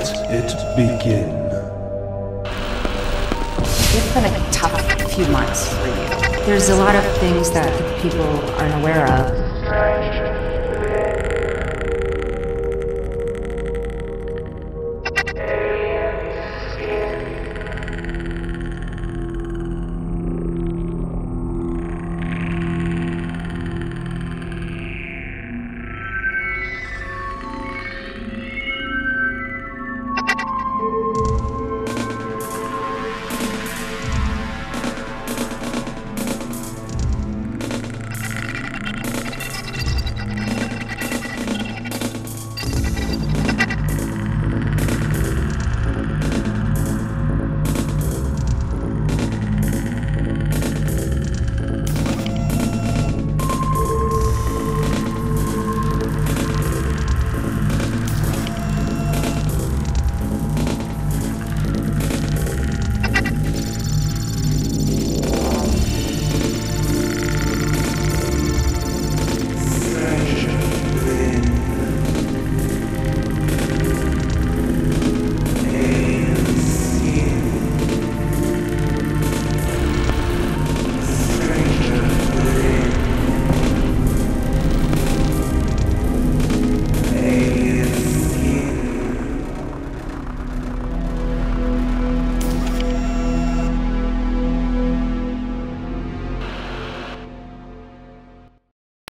Let it begin. It's been a tough few months for you. There's a lot of things that people aren't aware of.